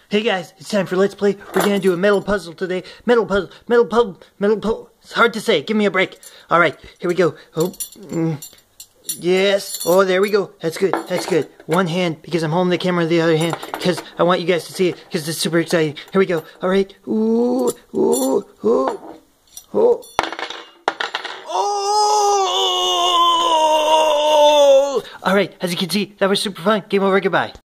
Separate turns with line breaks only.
Hey guys, it's time for Let's Play. We're gonna do a metal puzzle today. Metal puzzle, metal puzzle, metal puzzle. It's hard to say. Give me a break. Alright, here we go. Oh, yes. Oh, there we go. That's good. That's good. One hand, because I'm holding the camera with the other hand, because I want you guys to see it, because it's super exciting. Here we go. Alright. Ooh, ooh, ooh, oh. Oh! Alright, as you can see, that was super fun. Game over. Goodbye.